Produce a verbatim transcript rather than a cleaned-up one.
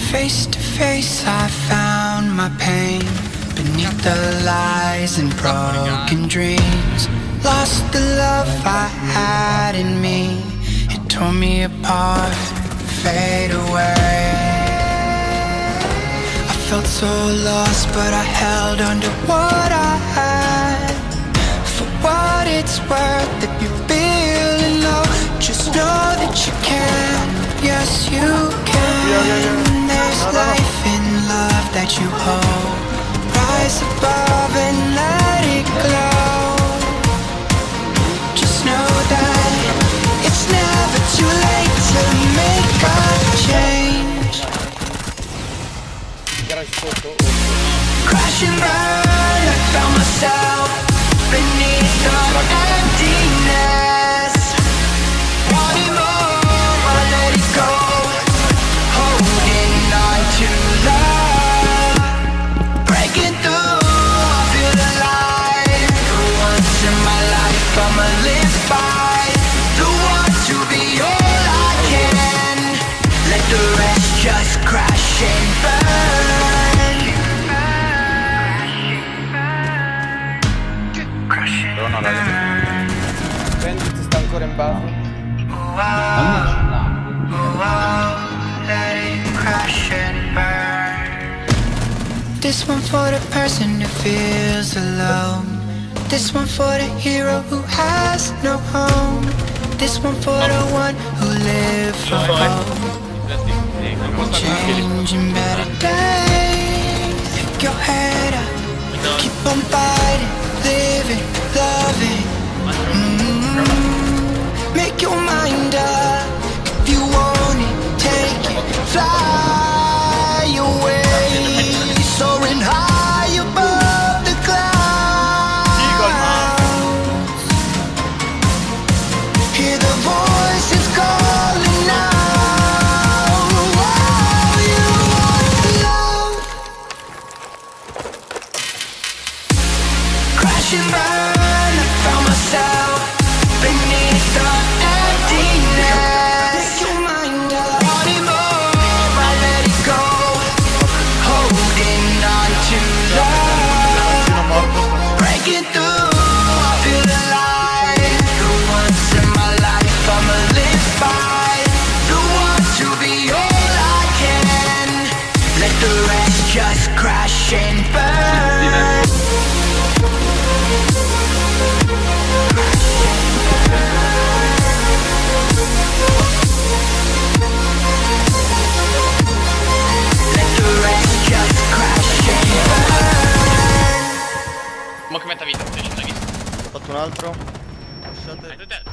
Face to face I found my pain beneath the lies and broken dreams. Lost the love I had in me. It tore me apart, fade away. I felt so lost, but I held on to what I had. For what it's worth, if you're feeling low, just know that you can. Yes, you can. There's life in love that you hold. Rise above and let it glow. Just know that it's never too late to make a change. Crash and burn, I found myself beneath the emptiness. Wanting more, I let it go. Holding on to love. Breaking through, I feel alive. For once in my life, I'ma live by the want to be all I can. Let the rest just crash and burn. Crash and burn. Venditi sta ancora in basso. Oh, oh, oh, oh, let it crash and burn. This one for the person who feels alone. This one for the hero who has no home. This one for the one who lived for hope. Changing better days. Pick your head up, keep on fighting, living, loving. Mm-hmm. Make your mind up. If you want it, take it, fly away. Soaring high above the clouds. Hear the voices calling out. Oh, you want love. Crash and burn, I found myself beneath the emptiness. Make your mind up. Wanting more, I let it go. Holding on to love. Breaking through, I feel alive. For once in my life, I'ma live by the want to be all I can. Let the rest just crash and burn. Let the rest just crash and burn. Ma che metà vita, non hai visto? Ho fatto un altro. Lasciate.